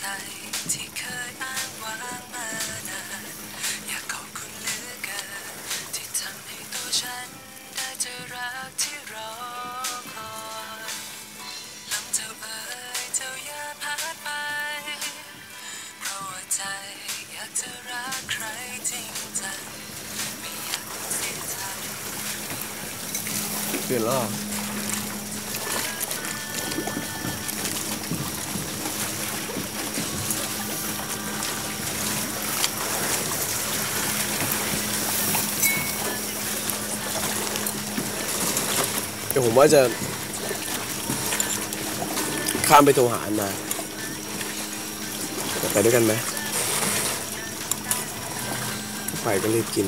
ใจที่เคยอ้างว้างมานานอยากขอบคุณเหลือเกินที่ทำให้ตัวฉันได้เจอรักที่รอคอยลำเจ้าเอ๋ยเจ้าอย่าพลาดไปเพราะว่าใจอยากจะรักใครจริงจังไม่อยากต้องเสียใจตื่นแล้วเดี๋ยวผมว่าจะข้ามไปโทรหาอันนาไปด้วยกันไหมไปก็รีบกิน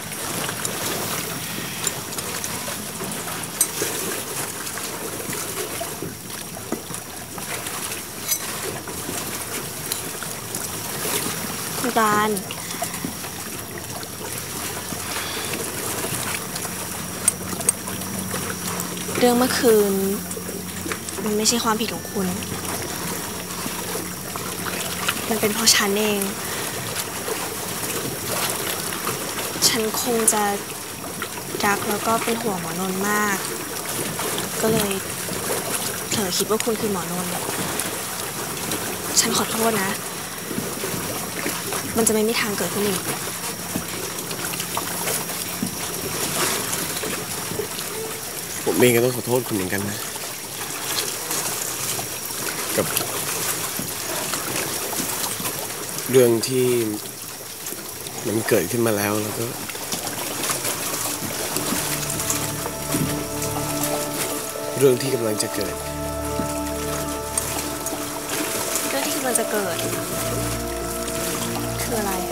คุณการเรื่องเมื่อคืนมันไม่ใช่ความผิดของคุณมันเป็นเพราะฉันเองฉันคงจะรักแล้วก็เป็นห่วงหมอนนท์มากก็เลยเผลอคิดว่าคุณคือหมอนนท์ฉันขอโทษนะมันจะไม่มีทางเกิดขึ้นอีกผมเองก็ต้องขอโทษคุณเหมือนกันนะกับเรื่องที่มันเกิดขึ้นมาแล้วก็เรื่องที่กำลังจะเกิดคืออะไร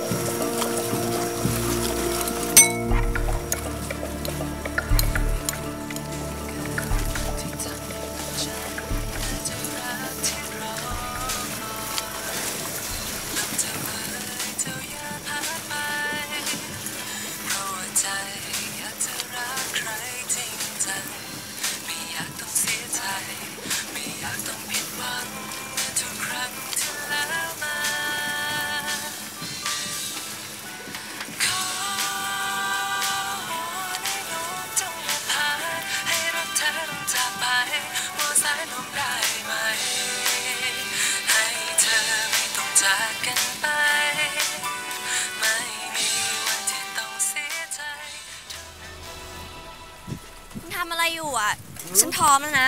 ทำอะไรอยู่อ่ะฉันพร้อมแล้วนะ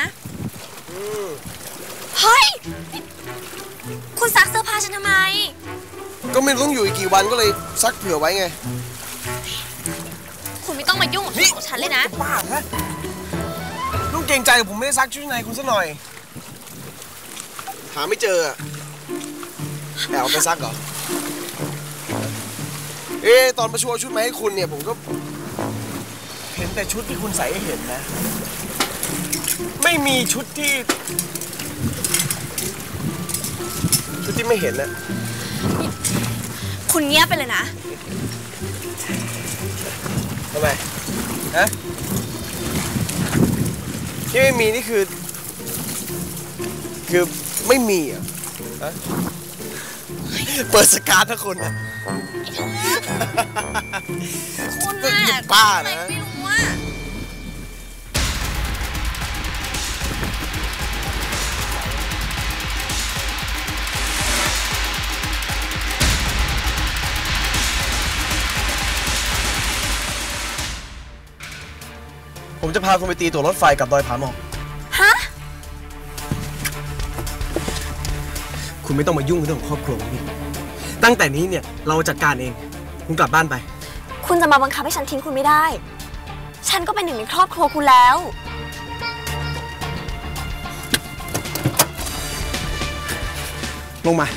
เฮ้ยคุณซักเสื้อผ้าฉันทำไมก็ไม่ต้องอยู่อีกกี่วันก็เลยซักเผื่อไว้ไงคุณไม่ต้องมายุ่งกับชุดของฉันเลยนะบ้าฮะลูกเกรงใจผมไม่ได้ซักชุดในคุณซะหน่อยหาไม่เจอแอบเอาไปซักเหรอตอนประชวชุดมาให้คุณเนี่ยผมก็เห็นแต่ชุดที่คุณใส่ให้เห็นนะไม่มีชุดที่ไม่เห็นนะคุณเงียบไปเลยนะทำไมฮะที่ไม่มีนี่คือไม่มีอ่ะเปิดสการ์ดนะคุณนะคุณน่ะป้านะไม่รู้ว่าผมจะพาคุณไปตีตั๋วรถไฟกับดอยผาหมอกฮะคุณไม่ต้องมายุ่งเรื่องของครอบครัวผมนี่ตั้งแต่นี้เนี่ยเราจัดการเองคุณกลับบ้านไปคุณจะมาบังคับให้ฉันทิ้งคุณไม่ได้ฉันก็เป็นหนึ่งในครอบครัวคุณแล้วลงมา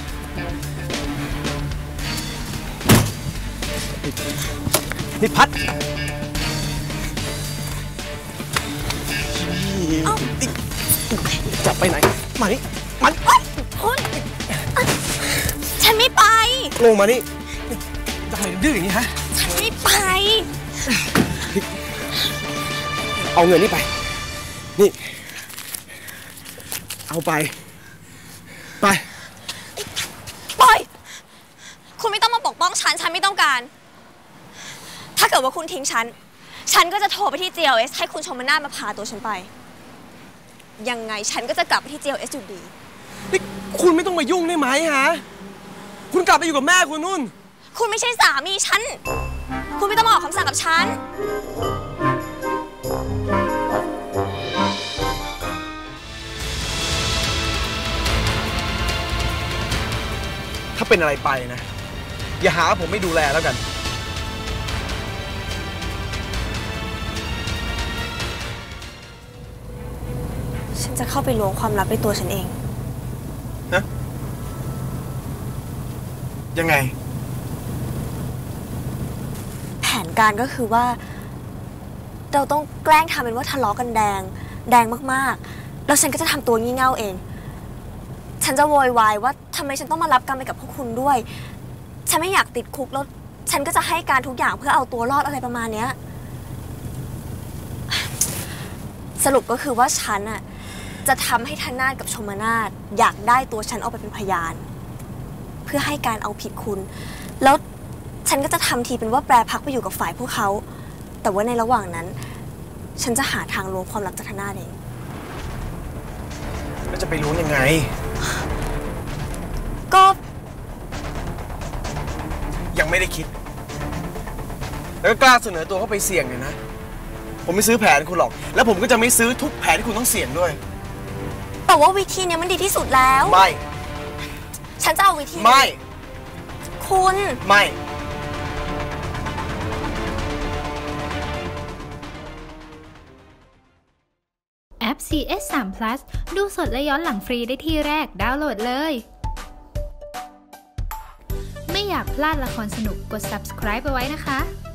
นี่พัดจับไปไหนมานี่มันคุณฉันไม่ไปลงมานี่ทำไมดื้ออย่างนี้ฮะฉันไม่ไปเอาเงินนี่ไปนี่เอาไปไม่ต้องการถ้าเกิดว่าคุณทิ้งฉันก็จะโทรไปที่ GLS ให้คุณชมนาถมาพาตัวฉันไปยังไงฉันก็จะกลับไปที่ GLS อยู่ดีนี่คุณไม่ต้องมายุ่งได้ไหมฮะคุณกลับไปอยู่กับแม่คุณนู่นคุณไม่ใช่สามีฉันคุณไม่ต้องมาออกคำสั่งกับฉันถ้าเป็นอะไรไปนะอย่าหาผมไม่ดูแลแล้วกันฉันจะเข้าไปล้วงความลับในตัวฉันเองนะยังไงแผนการก็คือว่าเราต้องแกล้งทำเป็นว่าทะเลาะกันแดงมากๆแล้วฉันก็จะทำตัวงี่เง่าเองฉันจะโวยวายว่าทำไมฉันต้องมารับกรรมไปกับพวกคุณด้วยฉันไม่อยากติดคุกแล้วฉันก็จะให้การทุกอย่างเพื่อเอาตัวรอดอะไรประมาณเนี้ยสรุปก็คือว่าฉันอะจะทำให้ธนาถกับชมนาถอยากได้ตัวฉันเอาไปเป็นพยานเพื่อให้การเอาผิดคุณแล้วฉันก็จะทำทีเป็นว่าแปรพักไปอยู่กับฝ่ายพวกเขาแต่ว่าในระหว่างนั้นฉันจะหาทางล้วงความลับจากธนาถเองแล้วจะไปรู้ยังไงก็ยังไม่ได้คิดแล้วก็กล้าเสนอตัวเข้าไปเสี่ยงเนี่ยนะผมไม่ซื้อแผนคุณหรอกแล้วผมก็จะไม่ซื้อทุกแผนที่คุณต้องเสี่ยงด้วยแต่ว่าวิธีนี้มันดีที่สุดแล้วไม่ฉันจะเอาวิธีไม่คุณไม่แอป CS3 Plus ดูสดและย้อนหลังฟรีได้ที่แรกดาวน์โหลดเลยไม่อยากพลาดละครสนุกกด subscribe ไปไว้นะคะ